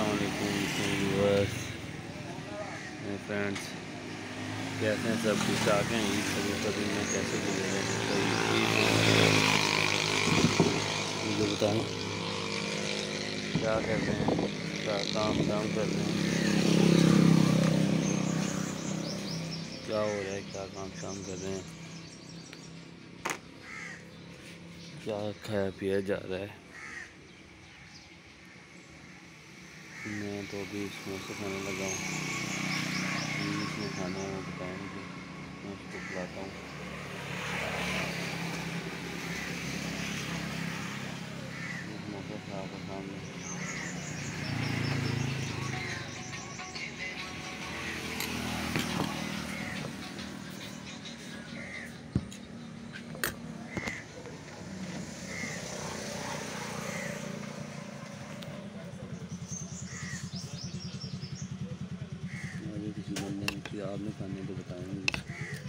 अस्सलामुअलैकुम व्यूअर्स मेरे फ्रेंड्स, कैसे हैं? सब ठीक ठाक हैं? ईद कभी में कैसे गुजरे हैं? मुझे बताएं, क्या कर रहे हैं? क्या काम कर रहे हैं? क्या हो रहा है? क्या काम कर रहे हैं? क्या खाया पिया जा रहा है? मैं तो अभी समोसे खाने लगा हूँ। इसमें खाने हैं वो बताएं मुझे, मैं उसको खिलाता हूँ। समोसा खा कर सामने किसी बंदे ने कि आपने खाने तो बताएं मुझे।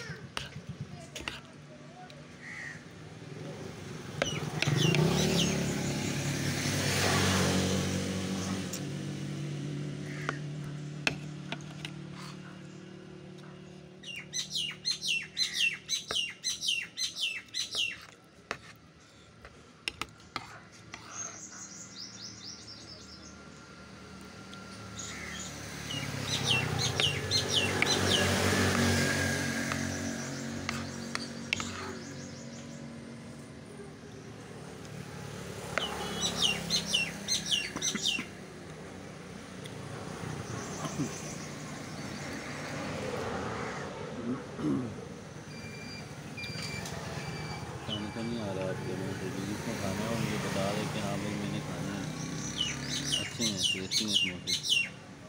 खाने का नहीं आ रहा आपके मुँह से, जिसको खाना है वो मुझे बता दे कि हाँ भाई मैंने खाने हैं। अच्छे हैं, टेस्टी हैं समोसे।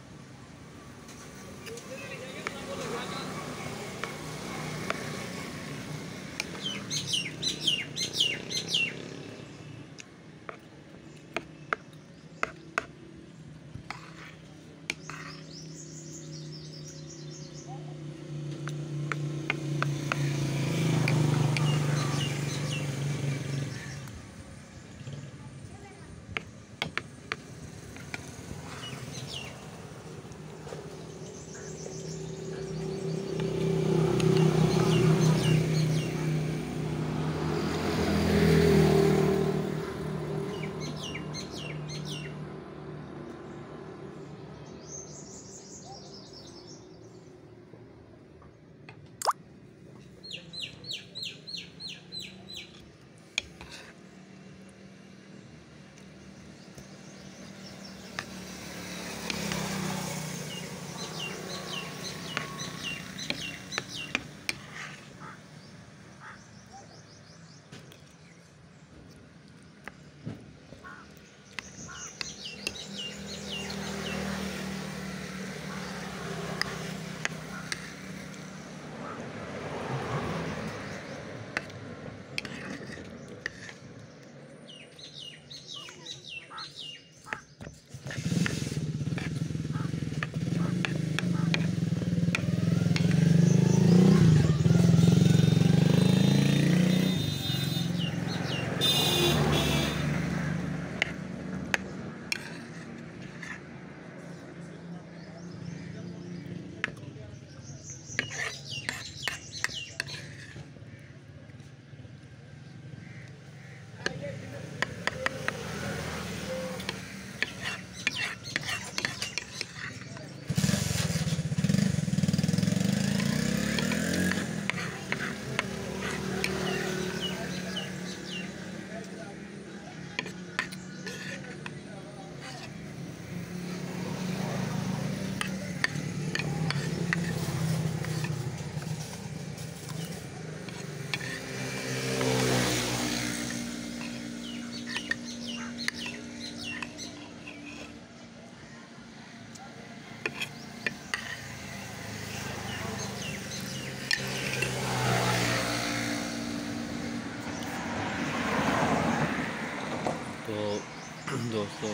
तो दोस्तों,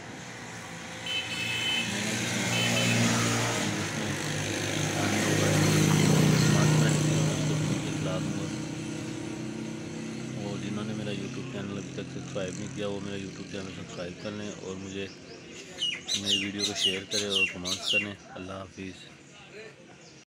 और जिन्होंने मेरा YouTube चैनल अभी तक सब्सक्राइब नहीं किया वो मेरा YouTube चैनल सब्सक्राइब कर लें और मुझे मेरी वीडियो को शेयर करें और कमेंट्स करें। अल्लाह हाफिज़।